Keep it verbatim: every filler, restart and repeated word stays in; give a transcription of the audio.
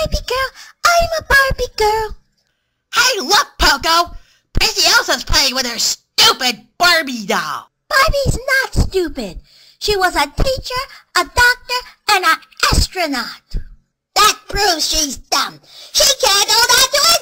Barbie girl. I'm a Barbie girl. Hey, look, Poco! Prissy Elsa's playing with her stupid Barbie doll. Barbie's not stupid. She was a teacher, a doctor, and an astronaut. That proves she's dumb. She can't do that to